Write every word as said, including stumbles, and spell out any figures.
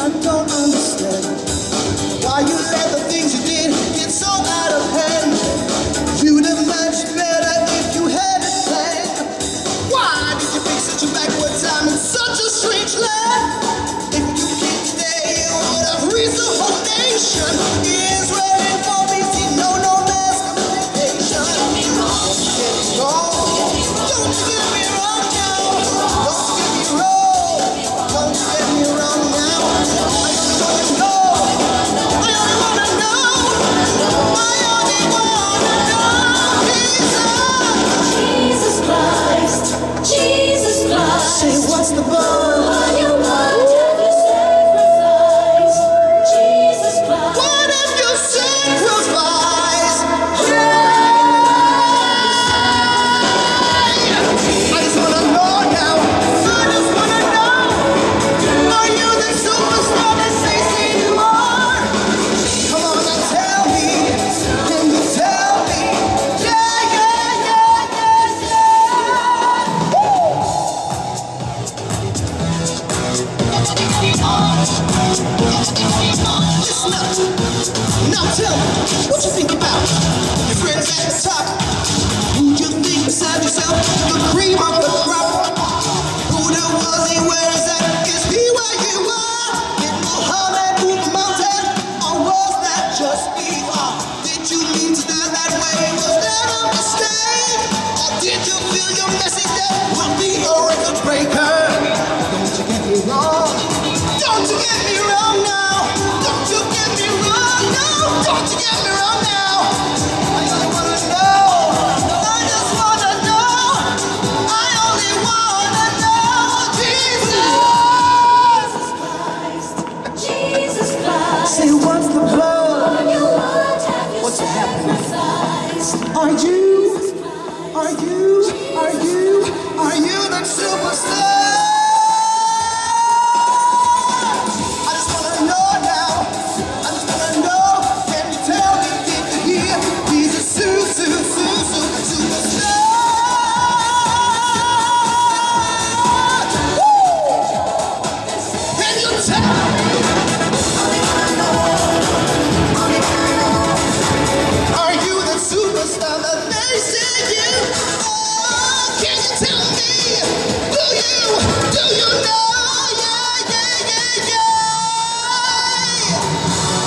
I don't understand why you let the things you did get so out of hand. You'd have much better if you had a plan. Why did you pick such a backward time in such a strange land? If you can't stay, you would have reached the whole nation is waiting for me. See, no, no mass communication. Don't get me wrong. Don't get me wrong now. Don't get me wrong. Don't get me wrong now. I just wanna know. I only wanna know. I only wanna know. Jesus. Jesus Christ, Jesus Christ. Say what's the buzz? What you want, have you sacrificed? Jesus Christ. What if you sacrifice? I just wanna know now. I just wanna know. Are you the superstar that they say you are? Come on and tell me. Can you tell me? Yeah, yeah, yeah, yeah, yeah. Listen up. Now tell me what you think about your friends at the top. Who you think beside yourself? The cream of the crop. Who the was he? Where is that? Is he where you are? Did Muhammad move the mountain? Or was that just me? Or did you mean to die that way? Was that a mistake? Or did you feel your message that will be a record breaker? Don't you get me wrong. Don't you get me wrong now. Don't you get me wrong now. Don't you get me wrong now. I only wanna know. I just wanna know. I only wanna know. Jesus. Jesus Christ. Say what's the blood? What you want, have you What's happening? sacrificed? Are you? Are you? Are you? Are you the superstar? I just wanna know now. I just wanna know. Can you tell me? Did you hear? He's a su su su su superstar. Woo! Can you tell me? Are you the superstar that they say you are? Can you tell me? Do you? Do you know? Yeah, yeah, yeah, yeah.